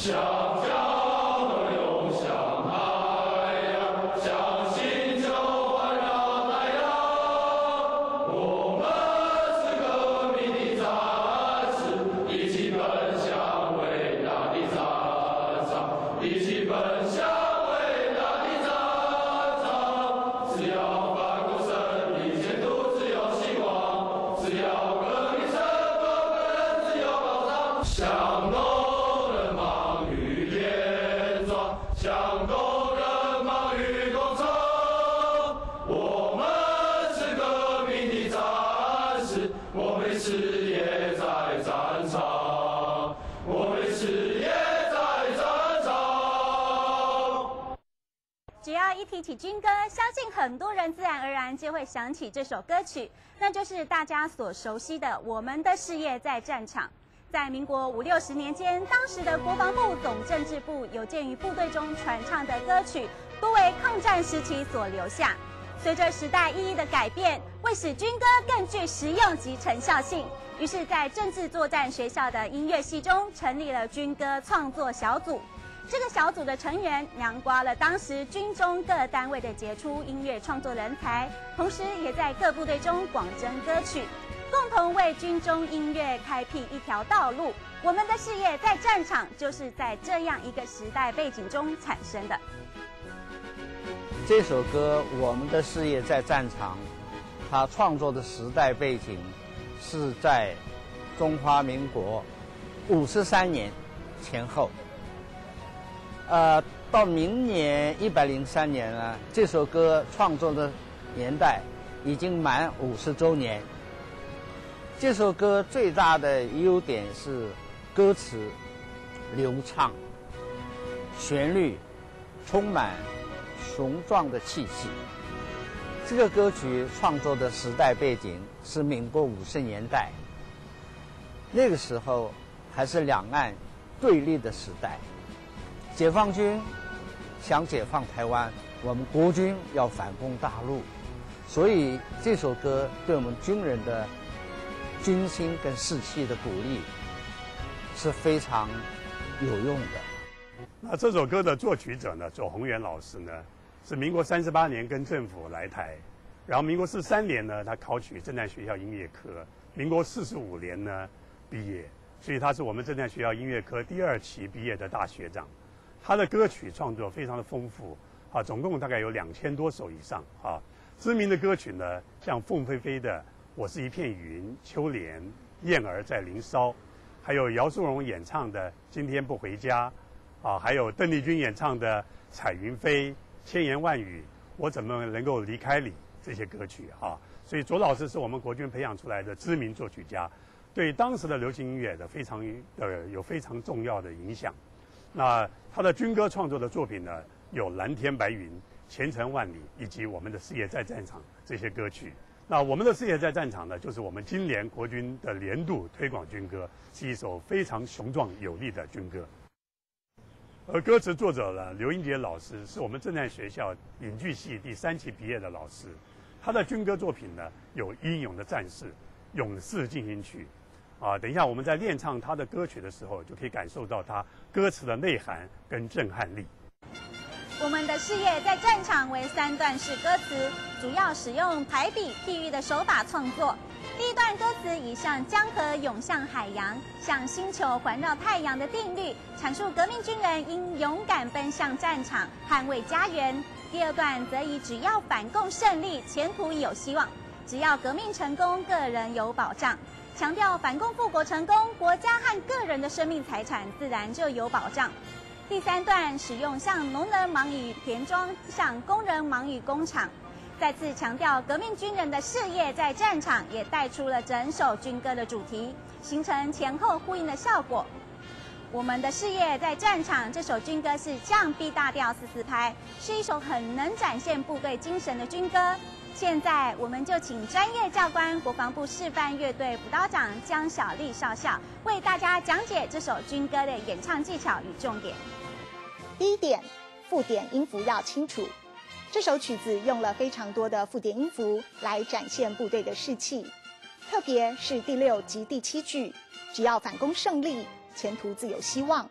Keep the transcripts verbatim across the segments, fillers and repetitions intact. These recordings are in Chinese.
只要一提起军歌，相信很多人自然而然就会想起这首歌曲，那就是大家所熟悉的《我们的事业在战场》。在民国五六十年间，当时的国防部总政治部有鉴于部队中传唱的歌曲多为抗战时期所留下。随着时代意义的改变，为使军歌更具实用及成效性，于是，在政治作战学校的音乐系中成立了军歌创作小组。这个小组的成员囊括了当时军中各单位的杰出音乐创作人才，同时也在各部队中广征歌曲，共同为军中音乐开辟一条道路。我们的事业在战场，就是在这样一个时代背景中产生的。 这首歌《我们的事业在战场》，它创作的时代背景是在中华民国五十三年前后。呃，到明年一百零三年呢，这首歌创作的年代已经满五十周年。这首歌最大的优点是歌词流畅，旋律充满雄壮的气息。这个歌曲创作的时代背景是民国五十年代，那个时候还是两岸对立的时代。解放军想解放台湾，我们国军要反攻大陆，所以这首歌对我们军人的军心跟士气的鼓励是非常有用的。 那这首歌的作曲者呢，左宏元老师呢，是民国三十八年跟政府来台，然后民国四十三年呢，他考取政战学校音乐科，民国四十五年呢毕业，所以他是我们政战学校音乐科第二期毕业的大学长。他的歌曲创作非常的丰富啊，总共大概有两千多首以上啊。知名的歌曲呢，像凤飞飞的《我是一片云》、秋莲、燕儿在林梢，还有姚苏蓉演唱的《今天不回家》啊，还有邓丽君演唱的《彩云飞》、千言万语、我怎么能够离开你这些歌曲啊。所以左老师是我们国军培养出来的知名作曲家，对当时的流行音乐的非常呃有非常重要的影响。那他的军歌创作的作品呢，有《蓝天白云》、《前程万里》以及《我们的事业在战场》这些歌曲。那《我们的事业在战场》呢，就是我们今年国军的年度推广军歌，是一首非常雄壮有力的军歌。而歌词作者呢，刘英杰老师是我们政战学校影剧系第三期毕业的老师，他的军歌作品呢，有《英勇的战士》、《勇士进行曲》。啊，等一下我们在练唱他的歌曲的时候，就可以感受到他歌词的内涵跟震撼力。 我们的事业在战场为三段式歌词，主要使用排比譬喻的手法创作。第一段歌词以像江河涌向海洋，像星球环绕太阳的定律，阐述革命军人应勇敢奔向战场，捍卫家园。第二段则以只要反共胜利，前途有希望；只要革命成功，个人有保障。强调反共复国成功，国家和个人的生命财产自然就有保障。第三段使用像农人忙于田庄，像工人忙于工厂，再次强调革命军人的事业在战场，也带出了整首军歌的主题，形成前后呼应的效果。我们的事业在战场这首军歌是降 B 大调四四拍，是一首很能展现部队精神的军歌。现在我们就请专业教官国防部示范乐队辅导长江小丽少校为大家讲解这首军歌的演唱技巧与重点。 第一点，附点音符要清楚。这首曲子用了非常多的附点音符来展现部队的士气，特别是第六及第七句，只要反攻胜利，前途自有希望，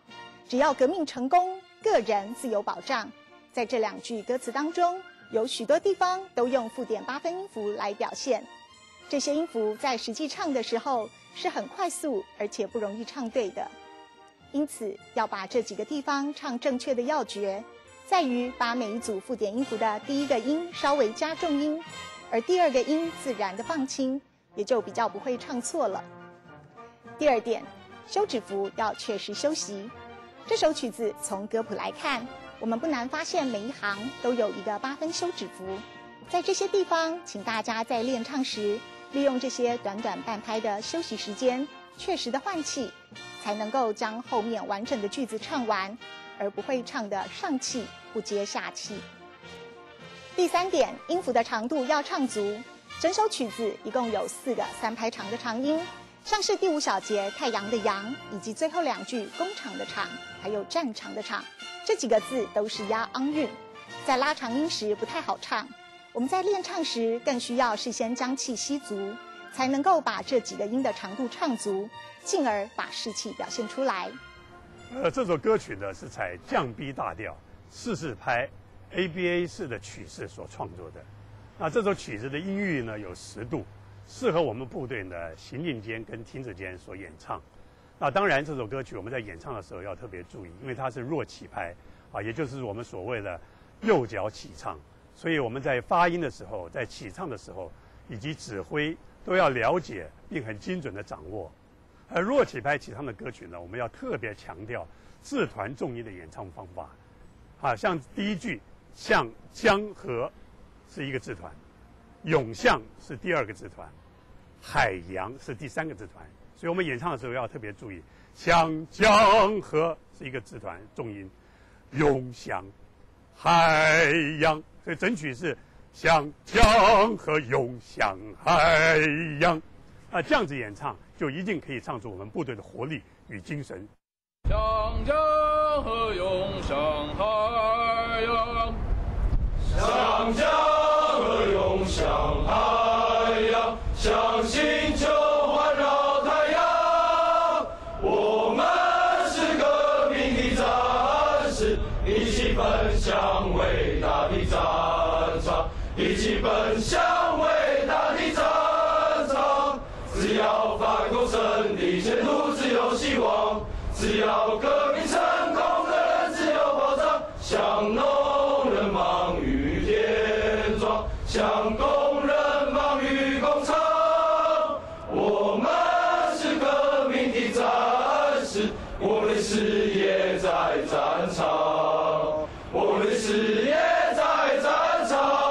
只要革命成功，个人自有保障。在这两句歌词当中，有许多地方都用附点八分音符来表现。这些音符在实际唱的时候是很快速，而且不容易唱对的。因此，要把这几个地方唱正确的要诀，在于把每一组附点音符的第一个音稍微加重音，而第二个音自然的放轻，也就比较不会唱错了。第二点，休止符要确实休息。这首曲子从歌谱来看，我们不难发现每一行都有一个八分休止符。在这些地方，请大家在练唱时，利用这些短短半拍的休息时间，确实的换气，才能够将后面完整的句子唱完，而不会唱得上气不接下气。第三点，音符的长度要唱足。整首曲子一共有四个三拍长的长音，像是第五小节太阳的阳，以及最后两句工厂的厂，还有战场的场，这几个字都是押昂韵，在拉长音时不太好唱。我们在练唱时更需要事先将气吸足，才能够把这几个音的长度唱足，进而把士气表现出来。 呃，这首歌曲呢是采降 B 大调四四拍 A B A 式的曲式所创作的。那这首曲子的音域呢有十度，适合我们部队呢行进间跟停止间所演唱。那当然，这首歌曲我们在演唱的时候要特别注意，因为它是弱起拍啊，也就是我们所谓的右脚起唱。所以我们在发音的时候，在起唱的时候，以及指挥都要了解并很精准的掌握。而弱起拍起唱的歌曲呢，我们要特别强调自团重音的演唱方法。啊，像第一句“像江河”是一个字团，“涌向”是第二个字团，“海洋”是第三个字团。所以我们演唱的时候要特别注意，“像江河”是一个字团重音，“涌向”、“海洋”。所以整曲是像江河涌向海洋，啊，这样子演唱就一定可以唱出我们部队的活力与精神。 像江河涌向海洋，像江河涌向海洋，像星球环绕太阳。我们是革命的战士，一起奔向伟大的战场，一起奔向伟大的战场。只要反攻胜利，前途只有希望。只要革命成功的人只有保障。像农人忙于田庄，像工人忙于工厂。我们是革命的战士，我们的事业在战场，我们的事业在战场。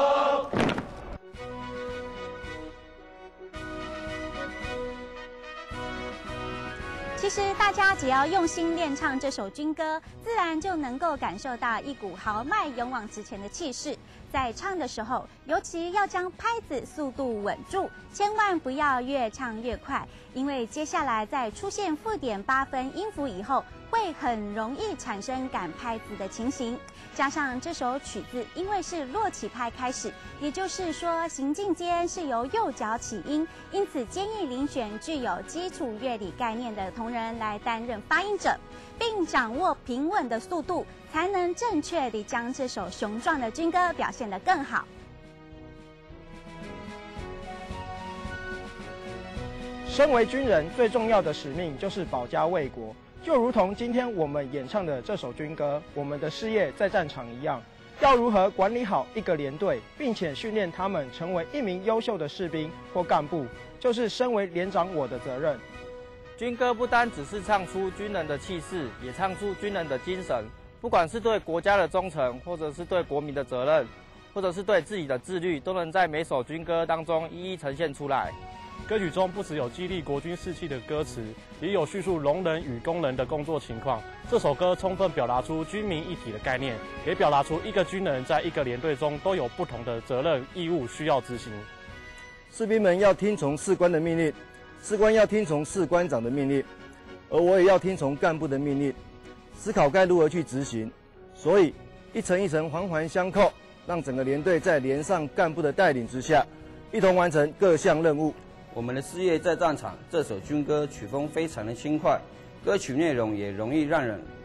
其实大家只要用心练唱这首军歌，自然就能够感受到一股豪迈、勇往直前的气势。在唱的时候，尤其要将拍子速度稳住，千万不要越唱越快，因为接下来在出现附点八分音符以后，会很容易产生赶拍子的情形。加上这首曲子因为是弱起拍开始，也就是说行进间是由右脚起音，因此建议遴选具有基础乐理概念的同仁来担任发音者，并掌握平稳的速度，才能正确地将这首雄壮的军歌表现得更好。 身为军人，最重要的使命就是保家卫国。就如同今天我们演唱的这首军歌《我们的事业在战场》一样，要如何管理好一个连队，并且训练他们成为一名优秀的士兵或干部，就是身为连长我的责任。 军歌不单只是唱出军人的气势，也唱出军人的精神。不管是对国家的忠诚，或者是对国民的责任，或者是对自己的自律，都能在每首军歌当中一一呈现出来。 歌曲中不只有激励国军士气的歌词，也有叙述农人与工人的工作情况。这首歌充分表达出军民一体的概念，也表达出一个军人在一个连队中都有不同的责任义务需要执行。 士兵们要听从士官的命令，士官要听从士官长的命令，而我也要听从干部的命令，思考该如何去执行。所以一层一层环环相扣，让整个连队在连上干部的带领之下，一同完成各项任务。 我们的事业在战场这首军歌曲风非常的轻快，歌曲内容也容易让人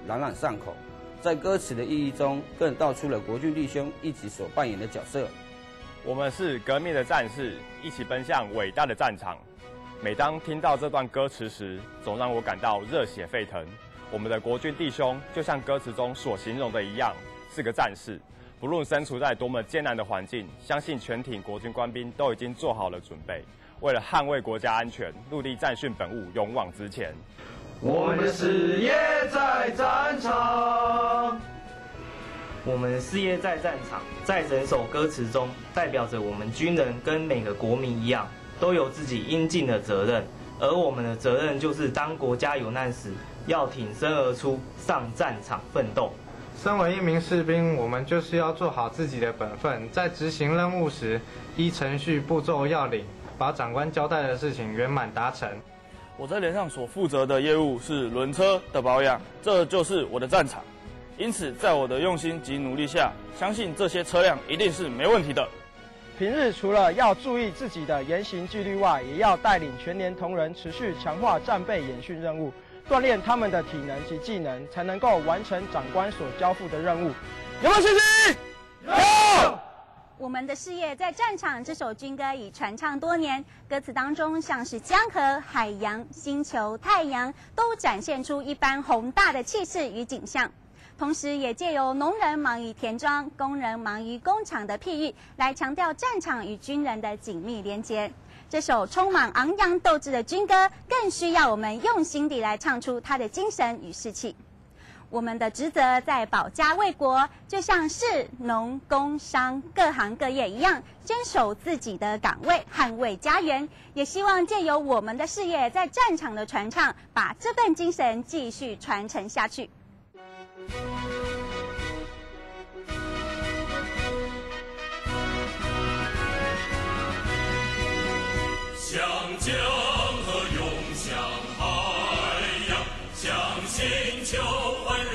朗朗上口。在歌词的意义中，更道出了国军弟兄一起所扮演的角色。 我们是革命的战士，一起奔向伟大的战场。每当听到这段歌词时，总让我感到热血沸腾。我们的国军弟兄就像歌词中所形容的一样，是个战士。不论身处在多么艰难的环境，相信全体国军官兵都已经做好了准备，为了捍卫国家安全，陆地战训本务，勇往直前。 我们的事业在战场， 我们的事业在战场，在整首歌词中，代表着我们军人跟每个国民一样，都有自己应尽的责任。而我们的责任就是，当国家有难时，要挺身而出，上战场奋斗。 身为一名士兵，我们就是要做好自己的本分，在执行任务时，依程序步骤要领，把长官交代的事情圆满达成。 我在连上所负责的业务是轮车的保养，这就是我的战场。因此，在我的用心及努力下，相信这些车辆一定是没问题的。 平日除了要注意自己的言行纪律外，也要带领全连同仁持续强化战备演训任务，锻炼他们的体能及技能，才能够完成长官所交付的任务。有没有信心？有。 我们的事业在战场这首军歌已传唱多年，歌词当中像是江河、海洋、星球、太阳，都展现出一般宏大的气势与景象。同时，也借由农人忙于田庄、工人忙于工厂的譬喻，来强调战场与军人的紧密连结。这首充满昂扬斗志的军歌，更需要我们用心地来唱出它的精神与士气。我们的职责在保家卫国，就像是农、工、商各行各业一样，坚守自己的岗位，捍卫家园。也希望借由我们的事业在战场的传唱，把这份精神继续传承下去。 向江河涌向海洋，向星球环绕。